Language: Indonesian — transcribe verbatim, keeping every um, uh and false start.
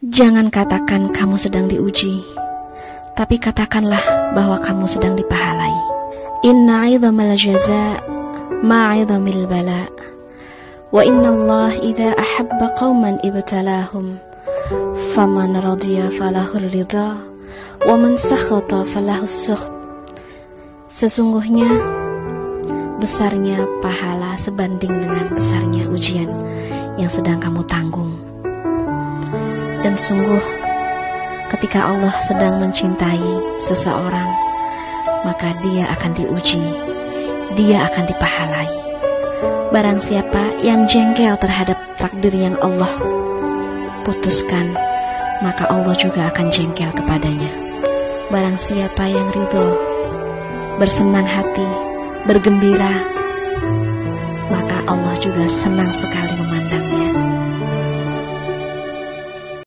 Jangan katakan kamu sedang diuji, tapi katakanlah bahwa kamu sedang dipahalai. Inna 'idhamal jaza' ma'idhamil bala, wa inna Allah idza ahabba qauman ibtalahum, faman radiya falahur ridha, wa man sakhata falahus sukht. Sesungguhnya besarnya pahala sebanding dengan besarnya ujian yang sedang kamu tanggung. Dan sungguh, ketika Allah sedang mencintai seseorang, maka dia akan diuji, dia akan dipahalai. Barang siapa yang jengkel terhadap takdir yang Allah putuskan, maka Allah juga akan jengkel kepadanya. Barang siapa yang ridho, bersenang hati, bergembira, maka Allah juga senang sekali memandangnya.